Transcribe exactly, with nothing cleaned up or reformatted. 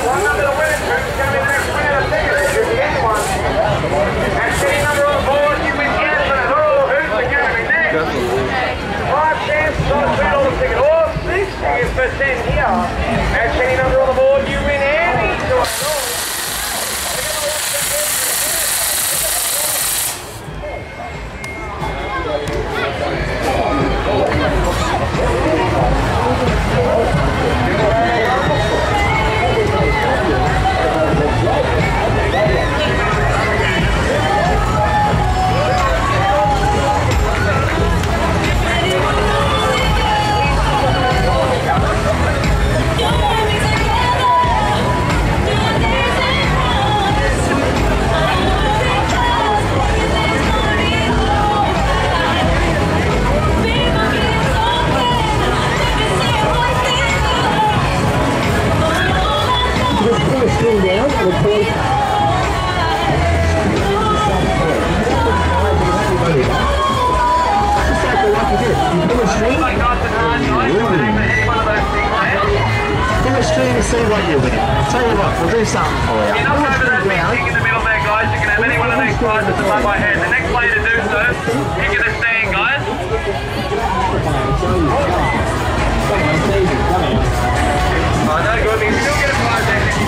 One number to win it, Troops. It's going to be the next winner of tickets. You get one. That's any number on board. You win Gaston and all. Who's the category next? Five chances on a two dollar ticket. Or sixty is for ten here. That's any number on the board. You win Andy. So it's all. See what you win. Tell you what, we'll do something for you. You're not over that big thing in the middle there, guys. You can have any one of these prizes above my head. The next player to do so, pick in the stand, guys. Oh, no good. You can still get a prize there.